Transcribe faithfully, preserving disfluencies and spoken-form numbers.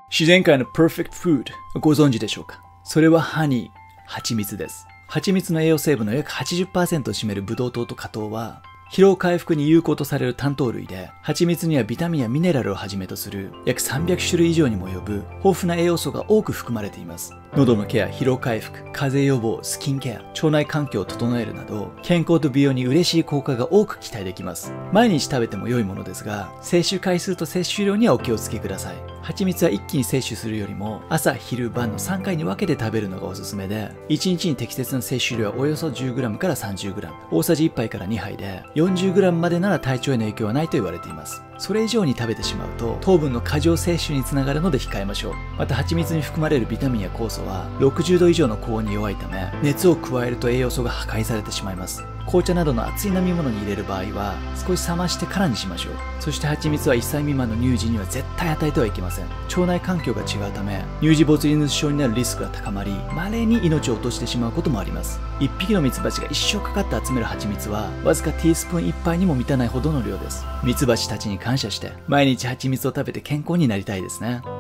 自然界の Perfect Food ご存知でしょうか？それはハニー、蜂蜜です。蜂蜜の栄養成分の約 はちじゅっパーセント を占めるブドウ糖と果糖は、疲労回復に有効とされる単糖類で、蜂蜜にはビタミンやミネラルをはじめとする約さんびゃくしゅるい以上にも及ぶ豊富な栄養素が多く含まれています。喉のケア、疲労回復、風邪予防、スキンケア、腸内環境を整えるなど、健康と美容に嬉しい効果が多く期待できます。毎日食べても良いものですが、摂取回数と摂取量にはお気をつけください。蜂蜜は一気に摂取するよりも、朝、昼、晩のさんかいに分けて食べるのがおすすめで、いちにちに適切な摂取量はおよそ じゅうグラム から さんじゅうグラム、大さじいっぱいからにはいで、よんじゅうグラム までなら体調への影響はないと言われています。それ以上に食べてしまうと、糖分の過剰摂取につながるので控えましょう。また、蜂蜜に含まれるビタミンや酵素は、ろくじゅうど以上の高温に弱いため、熱を加えると栄養素が破壊されてしまいます。紅茶などの熱い飲み物に入れる場合は、少し冷ましてからにしましょう。そして蜂蜜はいっさい未満の乳児には絶対与えてはいけません。腸内環境が違うため、乳児ボツリヌス症になるリスクが高まり、稀に命を落としてしまうこともあります。一匹のミツバチが一生かかって集める蜂蜜は、わずかティースプーンいっぱいにも満たないほどの量です。ミツバチたちに感謝して、毎日蜂蜜を食べて健康になりたいですね。